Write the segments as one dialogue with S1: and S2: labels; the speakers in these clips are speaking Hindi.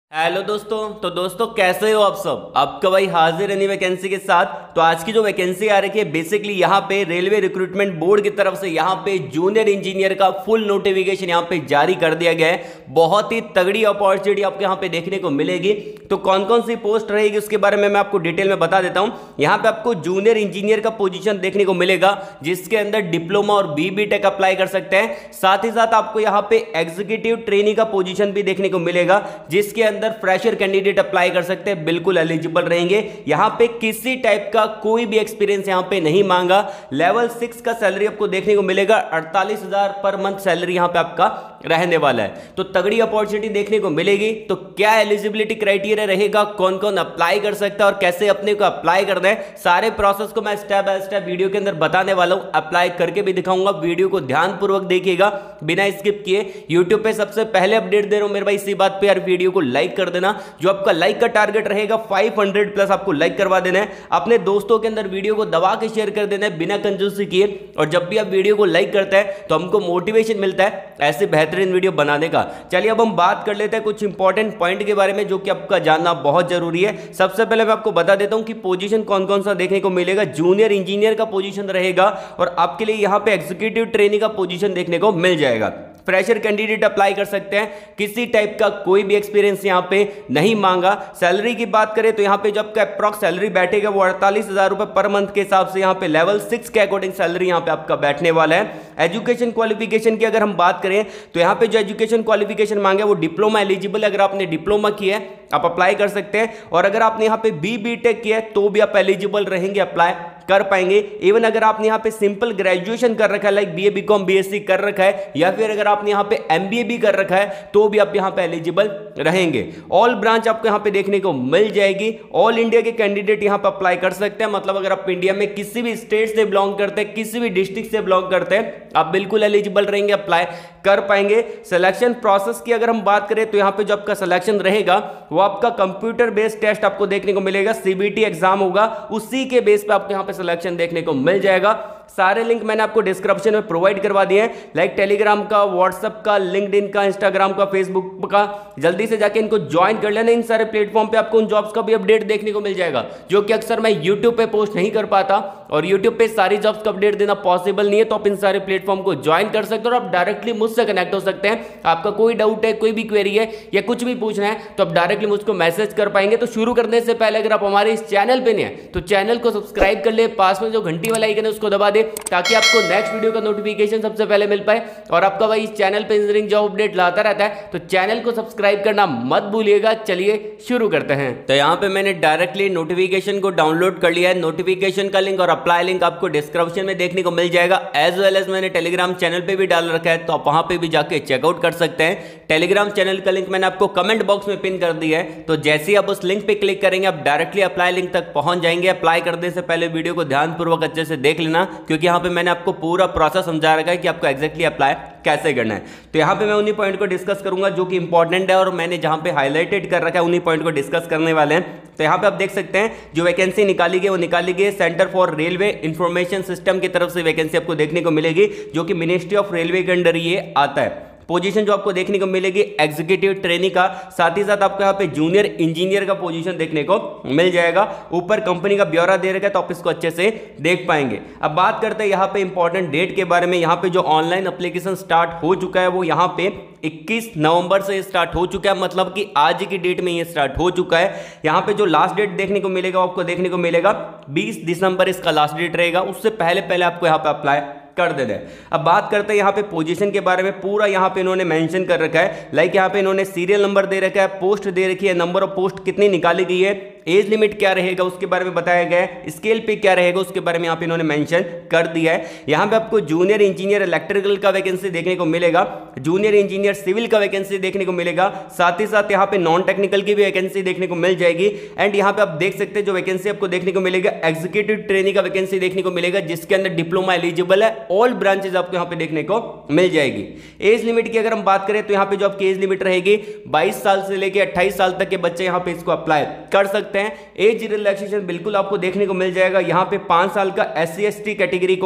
S1: हेलो दोस्तों। तो दोस्तों कैसे हो आप सब। आपका भाई हाजिर है नई वैकेंसी के साथ। तो आज की जो वैकेंसी आ रही है बेसिकली यहाँ पे रेलवे रिक्रूटमेंट बोर्ड की तरफ से यहाँ पे जूनियर इंजीनियर का फुल नोटिफिकेशन यहाँ पे जारी कर दिया गया है। बहुत ही तगड़ी अपॉर्चुनिटी आपको यहाँ पे देखने को मिलेगी। तो कौन कौन सी पोस्ट रहेगी उसके बारे में मैं आपको डिटेल में बता देता हूँ। यहाँ पे आपको जूनियर इंजीनियर का पोजीशन देखने को मिलेगा जिसके अंदर डिप्लोमा और BBTech अप्लाई कर सकते हैं। साथ ही साथ आपको यहाँ पे एग्जीक्यूटिव ट्रेनी का पोजीशन भी देखने को मिलेगा जिसके अंदर फ्रेशर कैंडिडेट अप्लाई कर सकते हैं, बिल्कुल एलिजिबल रहेंगे। यहां पे किसी टाइप का कोई भी एक्सपीरियंस यहां पे नहीं मांगा। लेवल 6 का सैलरी आपको देखने को मिलेगा। 48,000 पर मंथ सैलरी यहां पे आपका रहने वाला है। तो तगड़ी अपॉर्चुनिटी देखने को मिलेगी। तो क्या एलिजिबिलिटी क्राइटेरिया रहेगा, कौन कौन अप्लाई कर सकता है और कैसे अपने को अप्लाई करना है, सारे प्रोसेस को मैं स्टेप बाय स्टेप वीडियो के अंदर बताने वाला हूं। अप्लाई करके भी दिखाऊंगा। वीडियो को ध्यानपूर्वक देखिएगा बिना स्किप किए। यूट्यूब पे सबसे पहले अपडेट दे रहा हूं मेरे भाई, इसी बात पे यार वीडियो को लाइक कर देना। जो आपका लाइक का टारगेट रहेगा 500 प्लस आपको लाइक करवा देना है। अपने दोस्तों के अंदर वीडियो को दबा के शेयर कर देना है बिना कंजूसी किए। और जब भी आप वीडियो को लाइक करते हैं तो हमको मोटिवेशन मिलता है ऐसे बेहतरीन वीडियो बनाने का। चलिए अब हम बात कर लेते हैं कुछ इंपॉर्टेंट पॉइंट के बारे में जो कि आपका जानना बहुत जरूरी है। सबसे पहले मैं आपको बता देता हूं कि पोजीशन कौन कौन सा देखने को मिलेगा। जूनियर इंजीनियर का पोजीशन रहेगा और आपके लिए यहां पे एग्जीक्यूटिव ट्रेनिंग का पोजीशन देखने को मिल जाएगा। फ्रेशर कैंडिडेट अप्लाई कर सकते हैं। किसी टाइप का कोई भी एक्सपीरियंस यहां पे नहीं मांगा। सैलरी की बात करें तो यहां पे जब का अप्रॉक्स सैलरी बैठेगा वो 48,000 रुपए पर मंथ के हिसाब से यहां पे लेवल 6 के अकॉर्डिंग सैलरी यहां पे आपका बैठने वाला है। एजुकेशन क्वालिफिकेशन की अगर हम बात करें तो यहां पे जो एजुकेशन क्वालिफिकेशन मांगे वो डिप्लोमा एलिजिबल। अगर आपने डिप्लोमा किया है आप अप्लाई कर सकते हैं। और अगर आपने यहां पे BBTech किया है तो भी आप एलिजिबल रहेंगे, अप्लाई कर पाएंगे। इवन अगर आपने यहां पे सिंपल ग्रेजुएशन कर रखा है लाइक BA BCom BSc कर रखा है या फिर अगर आपने यहां पे MBA भी कर रखा है तो भी आप यहां पे एलिजिबल रहेंगे। ऑल ब्रांच आपको यहां पे देखने को मिल जाएगी। ऑल इंडिया के कैंडिडेट यहां पे अप्लाई कर सकते हैं। मतलब अगर आप इंडिया में किसी भी स्टेट से बिलोंग करते हैं, किसी भी डिस्ट्रिक्ट से बिलोंग करते हैं, आप बिल्कुल एलिजिबल रहेंगे, अप्लाई कर पाएंगे। सिलेक्शन प्रोसेस की अगर हम बात करें तो यहां पे जो आपका सिलेक्शन रहेगा वो आपका कंप्यूटर बेस्ड टेस्ट आपको देखने को मिलेगा। CBT एग्जाम होगा, उसी के बेस पे आपको यहां पे सिलेक्शन देखने को मिल जाएगा। सारे लिंक मैंने आपको डिस्क्रिप्शन में प्रोवाइड करवा दिए हैं, लाइक टेलीग्राम का, व्हाट्सएप का, लिंक्डइन का, इंस्टाग्राम का, फेसबुक का। जल्दी से जाके इनको ज्वाइन कर लेना। इन सारे प्लेटफॉर्म पे आपको उन जॉब्स का भी अपडेट देखने को मिल जाएगा जो कि अक्सर मैं यूट्यूब पे पोस्ट नहीं कर पाता और यूट्यूब पे सारी जॉब्स का अपडेट देना पॉसिबल नहीं है। तो आप इन सारे प्लेटफॉर्म को ज्वाइन कर सकते हो और आप डायरेक्टली मुझसे कनेक्ट हो सकते हैं। आपका कोई डाउट है, कोई भी क्वेरी है या कुछ भी पूछना है तो आप डायरेक्टली मुझको मैसेज कर पाएंगे। तो शुरू करने से पहले अगर आप हमारे इस चैनल पे नहीं है तो चैनल को सब्सक्राइब कर ले, पास में जो घंटी वाला आइकन है उसको दबा दे ताकि आपको नेक्स्ट वीडियो का नोटिफिकेशन सबसे पहले मिल पाए। और आपका भाई इस चैनल पे इंजीनियरिंग जॉब अपडेट लाता रहता है तो चैनल को सब्सक्राइब करना मत भूलिएगा। चलिए शुरू करते हैं। तो यहाँ पे मैंने डायरेक्टली नोटिफिकेशन को डाउनलोड कर लिया है। नोटिफिकेशन का लिंक और अप्लाई लिंक आपको डिस्क्रिप्शन में देखने को मिल जाएगा। एज वेल एज मैंने टेलीग्राम चैनल पे भी डाल रखा है तो आप वहां पे भी जाके चेकआउट कर सकते हैं। टेलीग्राम चैनल का लिंक मैंने आपको कमेंट बॉक्स में पिन कर दिया है। तो जैसे ही आप उस लिंक पे क्लिक करेंगे आप डायरेक्टली अप्लाई लिंक तक पहुंच जाएंगे। अप्लाई करने से पहले वीडियो को ध्यानपूर्वक अच्छे से देख लेना क्योंकि यहाँ पे मैंने आपको पूरा प्रोसेस समझा रखा है कि आपको एग्जैक्टली अप्लाई कैसे करना है। तो यहाँ पे मैं उन्हीं पॉइंट को डिस्कस करूंगा जो कि इंपॉर्टेंट है और मैंने जहां पे हाईलाइटेड कर रखा है उन्हीं पॉइंट को डिस्कस करने वाले हैं। तो यहाँ पे आप देख सकते हैं जो वैकेंसी निकाली गई वो निकाली गई Centre for Railway Information System की तरफ से वैकेंसी आपको देखने को मिलेगी जो कि मिनिस्ट्री ऑफ रेलवे के अंडर ये आता है। पोजीशन जो आपको देखने को मिलेगी एग्जीक्यूटिव ट्रेनी का, साथ ही साथ आपको यहाँ पे जूनियर इंजीनियर का पोजीशन देखने को मिल जाएगा। ऊपर कंपनी का ब्यौरा दे रखा है तो आप इसको अच्छे से देख पाएंगे। अब बात करते हैं यहाँ पे इंपॉर्टेंट डेट के बारे में। यहाँ पे जो ऑनलाइन एप्लीकेशन स्टार्ट हो चुका है वो यहाँ पे 21 नवंबर से स्टार्ट हो चुका है। मतलब कि आज की डेट में ये स्टार्ट हो चुका है। यहाँ पे जो लास्ट डेट देखने को मिलेगा आपको देखने को मिलेगा 20 दिसंबर इसका लास्ट डेट रहेगा। उससे पहले पहले आपको यहाँ पे अप्लाई कर देना है। अब बात करते हैं यहाँ पे पोजीशन के बारे में। पूरा यहाँ पे इन्होंने मेंशन कर रखा है, लाइक यहाँ पे इन्होंने सीरियल नंबर दे रखा है, पोस्ट दे रखी है, नंबर ऑफ पोस्ट कितनी निकाली गई है, एज लिमिट क्या रहेगा उसके बारे में बताया गया है, स्केल पे क्या रहेगा उसके बारे में यहाँ पे इन्होंने मेंशन कर दिया है। यहाँ पे आपको जूनियर इंजीनियर इलेक्ट्रिकल का वैकेंसी देखने को मिलेगा, जूनियर इंजीनियर सिविल का वैकेंसी देखने को मिलेगा, साथ ही साथ यहाँ पे नॉन टेक्निकल की भी वैकेंसी देखने को मिल जाएगी। एंड यहाँ पे आप देख सकते हैं जो वैकेंसी आपको देखने को मिलेगा एग्जीक्यूटिव ट्रेनी का वैकेंसी देखने को मिलेगा जिसके अंदर डिप्लोमा एलिजिबल है। ऑल ब्रांचेज आपको यहाँ पे देखने को मिल जाएगी। एज लिमिट की अगर हम बात करें तो यहाँ पे जो आपकी एज लिमिट रहेगी 22 साल से लेकर 28 साल तक के बच्चे यहाँ पे इसको अप्लाई कर सकते हैं। एज रिलैक्सेशन बिल्कुल आपको देखने को मिल जाएगा। यहाँ पे 5 साल का SC ST कैटेगरी को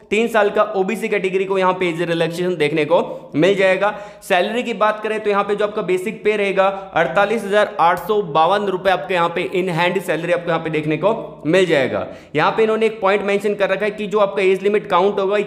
S1: 3 साल का ओबीसी कैटेगरी को यहाँ पे एज रिलैक्सेशन देखने को मिल जाएगा। सैलरी की बात करें तो यहाँ पे जो आपका बेसिक पे रहेगा 48,852 रुपए आपके यहाँ पे इन हैंड सैलरी आपको यहाँ पे देखने को मिल जाएगा। यहाँ पे इन्होंने एक पॉइंट मेंशन कर रखा है कि जो आपका एज लिमिट काउंट होगा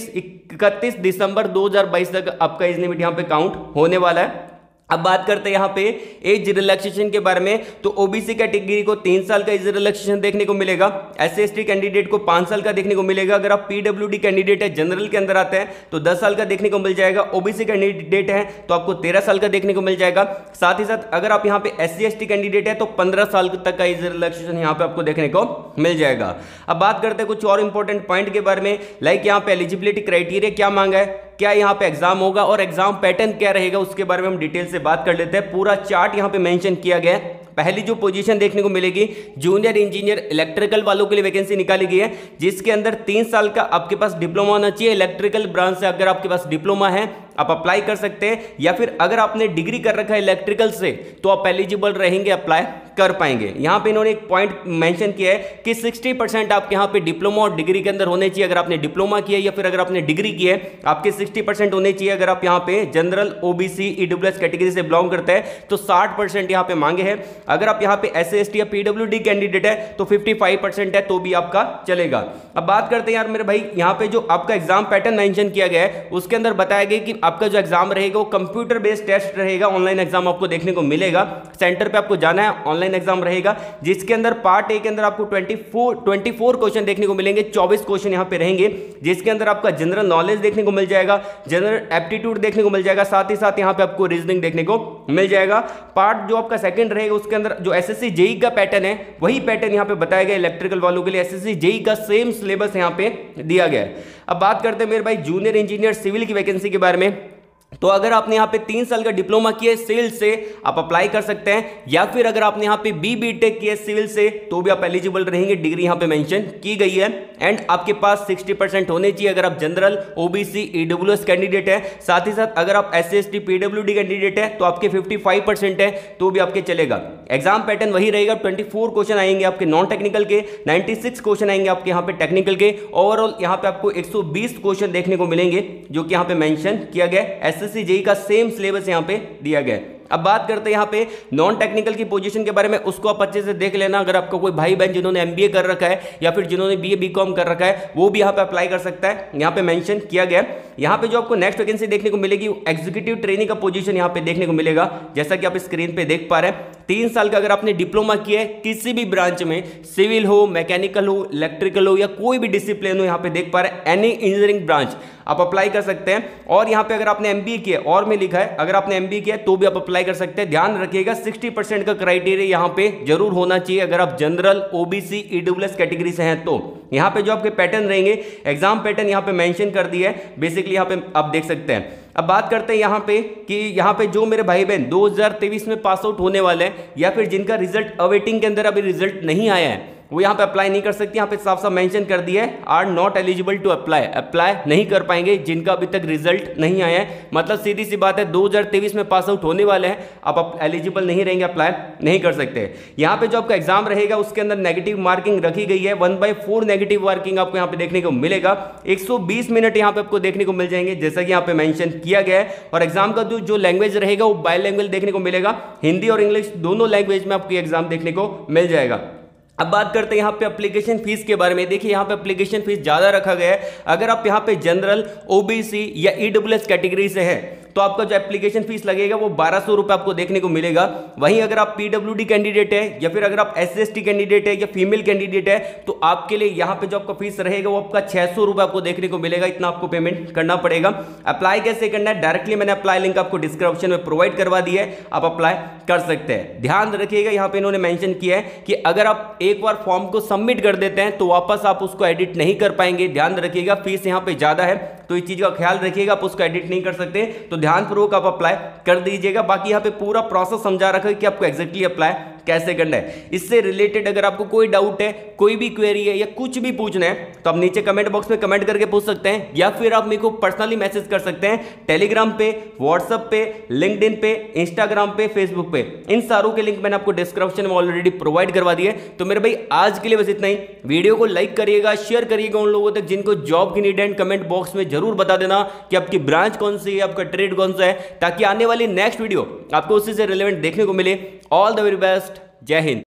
S1: 31 दिसंबर 2022 तक आपका एज लिमिट यहाँ पे काउंट होने वाला है। अब बात करते हैं यहाँ पे एज रिलैक्सेशन के बारे में, तो ओबीसी कैटेगरी को 3 साल का एज रिलैक्सेशन देखने को मिलेगा, SC/ST कैंडिडेट को 5 साल का देखने को मिलेगा। अगर आप पीडब्ल्यूडी कैंडिडेट है, जनरल के अंदर आते हैं तो 10 साल का देखने को मिल जाएगा। ओबीसी कैंडिडेट है तो आपको 13 साल का देखने को मिल जाएगा। साथ ही साथ अगर आप यहाँ पे SC/ST कैंडिडेट है तो 15 साल तक का एज रिलैक्सेशन यहाँ पे आपको देखने को मिल जाएगा। अब बात करते हैं कुछ और इंपॉर्टेंट पॉइंट के बारे में, लाइक यहाँ पे एलिजिबिलिटी क्राइटेरिया क्या मांगा है, क्या यहाँ पे एग्जाम होगा और एग्जाम पैटर्न क्या रहेगा, उसके बारे में हम डिटेल से बात कर लेते हैं। पूरा चार्ट यहाँ पे मेंशन किया गया है। पहली जो पोजीशन देखने को मिलेगी जूनियर इंजीनियर इलेक्ट्रिकल वालों के लिए वैकेंसी निकाली गई है, जिसके अंदर 3 साल का आपके पास डिप्लोमा होना चाहिए। इलेक्ट्रिकल ब्रांच से अगर आपके पास डिप्लोमा है आप अप्लाई कर सकते हैं, या फिर अगर आपने डिग्री कर रखा है इलेक्ट्रिकल से तो आप एलिजिबल रहेंगे, अप्लाई कर पाएंगे। यहाँ पे इन्होंने एक पॉइंट मेंशन किया है कि 60% आपके यहाँ पे डिप्लोमा और डिग्री के अंदर होने चाहिए। अगर आपने डिप्लोमा किया या फिर अगर आपने डिग्री की है, आपके 60% होने चाहिए। अगर आप यहाँ पे जनरल, ओबीसी, ईडब्ल्यूएस कैटेगरी से बिलोंग करते हैं तो 60% यहाँ पे मांगे हैं। अगर आप यहाँ पे SC/ST या पीडब्ल्यूडी कैंडिडेट है तो 55% है तो भी आपका चलेगा। अब बात करते हैं यार मेरे भाई, यहाँ पे जो आपका एग्जाम पैटर्न मेंशन किया गया है उसके अंदर बताया गया कि आपका जो एग्जाम रहेगा वो कंप्यूटर बेस्ड टेस्ट रहेगा। ऑनलाइन एग्जाम आपको देखने को मिलेगा, सेंटर पे आपको जाना है, ऑनलाइन एग्जाम रहेगा, जिसके अंदर पार्ट ए के अंदर आपको 24 क्वेश्चन देखने को मिलेंगे। 24 क्वेश्चन यहाँ पे रहेंगे, जिसके अंदर आपका जनरल नॉलेज देखने को मिल जाएगा, जनरल एप्टीट्यूड देखने को मिल जाएगा, साथ ही साथ यहाँ पे आपको रीजनिंग देखने को मिल जाएगा। पार्ट जो आपका सेकंड रहेगा उसके अंदर जो SSC JEE का पैटर्न है वही पैटर्न यहाँ पे बताया गया इलेक्ट्रिकल वालों के लिए। SSC JEE का सेम सिलेबस यहाँ पे दिया गया है। अब बात करते हैं मेरे भाई जूनियर इंजीनियर सिविल की वैकेंसी के बारे में, तो अगर आपने यहाँ पे 3 साल का डिप्लोमा किया है सिविल से आप अप्लाई कर सकते हैं, या फिर अगर आपने यहाँ पे BTech किया है सिविल से तो भी आप एलिजिबल रहेंगे। डिग्री यहाँ पे मेंशन की गई है एंड आपके पास 60% होने चाहिए अगर आप जनरल, ओबीसी, ईडब्ल्यूएस कैंडिडेट है। साथ ही साथ अगर आप SC/ST पीडब्ल्यूडी कैंडिडेट है तो आपके 55% है तो भी आपके चलेगा। एग्जाम पैटर्न वही रहेगा, 24 क्वेश्चन आएंगे आपके नॉन टेक्निकल के, 96 क्वेश्चन आएंगे आपके यहाँ पे टेक्निकल के। ओवरऑल यहाँ पे आपको 120 क्वेश्चन देखने को मिलेंगे जो कि यहाँ पे मेंशन किया गया है। SSC JEE का सेम सिलेबस यहाँ पे दिया गया है। अब बात करते हैं यहाँ पे नॉन टेक्निकल की पोजीशन के बारे में, उसको आप अच्छे से देख लेना। अगर आपका कोई भाई बहन जिन्होंने MBA कर रखा है या फिर जिन्होंने BA BCom कर रखा है वो भी यहाँ पे अप्लाई कर सकता है, यहाँ पे मेंशन किया गया है। यहाँ पे जो आपको नेक्स्ट वैकेंसी देखने को मिलेगी एग्जीक्यूटिव ट्रेनिंग का पोजीशन यहाँ पे देखने को मिलेगा, जैसा कि आप स्क्रीन पे देख पा रहे हैं। 3 साल का अगर आपने डिप्लोमा किया है किसी भी ब्रांच में, सिविल हो, मैकेनिकल हो, इलेक्ट्रिकल हो या कोई भी डिसिप्लिन हो, यहाँ पे देख पा रहे हैं एनी इंजीनियरिंग ब्रांच आप अप्लाई कर सकते हैं। और यहाँ पे अगर आपने MBA किया और में लिखा है अगर आपने MBA किया तो भी आप अप्लाई कर सकते हैं। ध्यान रखिएगा 60% का क्राइटेरिया यहाँ पे जरूर होना चाहिए अगर आप जनरल, ओबीसी, ईडब्ल्यूएस कैटेगरी से हैं तो। यहाँ पे जो आपके पैटर्न रहेंगे, एग्जाम पैटर्न यहाँ पे मेंशन कर दिया है, बेसिकली यहाँ पे आप देख सकते हैं। अब बात करते हैं यहाँ पे कि यहाँ पे जो मेरे भाई बहन 2023 में पास आउट होने वाले हैं या फिर जिनका रिजल्ट अवेटिंग के अंदर अभी रिजल्ट नहीं आया है वो यहाँ पे अप्लाई नहीं कर सकते। यहाँ पे साफ साफ मेंशन कर दिया है are not eligible to apply, apply नहीं कर पाएंगे जिनका अभी तक रिजल्ट नहीं आया है। मतलब सीधी सी बात है 2023 में पास आउट होने वाले हैं, आप एलिजिबल नहीं रहेंगे, अप्लाई नहीं कर सकते। यहाँ पे जो आपका एग्जाम रहेगा उसके अंदर नेगेटिव मार्किंग रखी गई है, 1/4 नेगेटिव मार्किंग आपको यहाँ पे देखने को मिलेगा। 120 मिनट यहाँ पे आपको देखने को मिल जाएंगे जैसा कि यहाँ पे मेंशन किया गया है। और एग्जाम का जो लैंग्वेज रहेगा वो बायलैंग्वेज देखने को मिलेगा, हिंदी और इंग्लिश दोनों लैंग्वेज में आपको एग्जाम देखने को मिल जाएगा। अब बात करते हैं यहाँ पे एप्लीकेशन फीस के बारे में। देखिए यहाँ पे एप्लीकेशन फीस ज़्यादा रखा गया है। अगर आप यहाँ पे जनरल, ओबीसी या ईडब्ल्यूएस कैटेगरी से है तो आपका जो एप्लीकेशन फीस लगेगा वो 1200 रुपये आपको देखने को मिलेगा। वहीं अगर आप पीडब्ल्यूडी कैंडिडेट है या फिर अगर आप SC/ST कैंडिडेट है या फीमेल कैंडिडेट है तो आपके लिए यहाँ पे जो आपका फीस रहेगा वो आपका 600 रुपये आपको देखने को मिलेगा। इतना आपको पेमेंट करना पड़ेगा। अप्लाई कैसे करना है, डायरेक्टली मैंने अप्लाई लिंक आपको डिस्क्रिप्शन में प्रोवाइड करवा दिया है, आप अप्लाई कर सकते हैं। ध्यान रखिएगा यहाँ पे इन्होंने मेंशन किया है कि अगर आप एक बार फॉर्म को सबमिट कर देते हैं तो वापस आप उसको एडिट नहीं कर पाएंगे। ध्यान रखिएगा फीस यहाँ पे ज़्यादा है तो इस चीज़ का ख्याल रखिएगा, आप उसको एडिट नहीं कर सकते, तो ध्यानपूर्वक आप अप्लाई कर दीजिएगा। बाकी यहाँ पे पूरा प्रोसेस समझा रखा है कि आपको एग्जैक्टली अप्लाई कैसे करना है। इससे रिलेटेड अगर आपको कोई डाउट है, कोई भी क्वेरी है या कुछ भी पूछना है तो आप नीचे कमेंट बॉक्स में कमेंट करके पूछ सकते हैं, या फिर आप मेरे को पर्सनली मैसेज कर सकते हैं टेलीग्राम पे, व्हाट्सएप पे, लिंक्डइन पे, इंस्टाग्राम पे, फेसबुक पे। इन सारों के लिंक मैंने आपको डिस्क्रिप्शन में ऑलरेडी प्रोवाइड करवा दिए। तो मेरे भाई आज के लिए बस इतना ही। वीडियो को लाइक करिएगा, शेयर करिएगा उन लोगों तक जिनको जॉब की नीड है। कमेंट बॉक्स में जरूर बता देना कि आपकी ब्रांच कौन सी है, आपका ट्रेड कौन सा है, ताकि आने वाली नेक्स्ट वीडियो आपको उसी से रिलेवेंट देखने को मिले। ऑल द वेरी बेस्ट, जय हिंद।